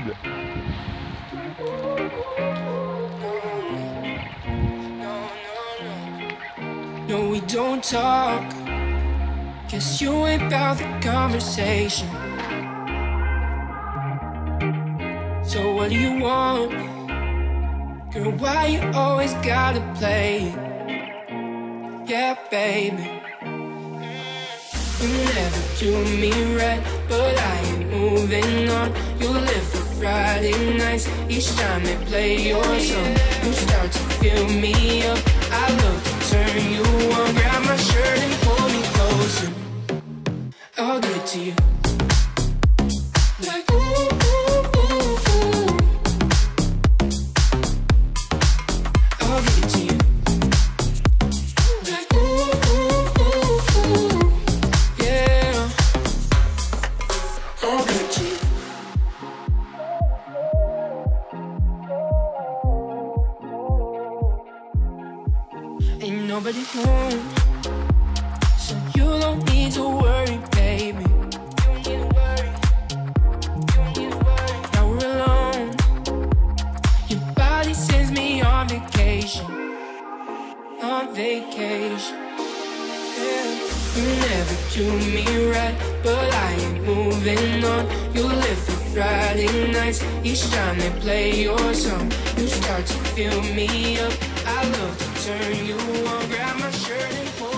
Sud. No, we don't talk. Guess you ain't about the conversation. So what do you want? Girl, why you always gotta play it? Yeah, baby. You never do me right, but I ain't moving on. You live for Friday nights, each time they play your song. You start to fill me up, I love to turn you on. Grab my shirt and pull me closer, I'll give it to you. Like ooh, ooh, ooh, ooh. I'll give it to you. Like ooh, ooh, ooh, ooh. Yeah, I'll give it to you. Ain't nobody home, so you don't need to worry, baby. Now we're alone, your body sends me on vacation. On vacation, yeah. You never do me right, but I ain't moving on. You live for Friday nights, each time they play your song. You start to fill me up, I love to turn you on. Grab my shirt and pull